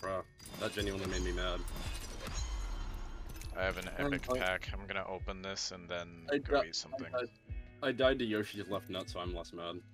Bruh, that genuinely made me mad. I have an epic pack. I'm gonna open this and then go eat something. I died to Yoshi's left nut, so I'm less mad.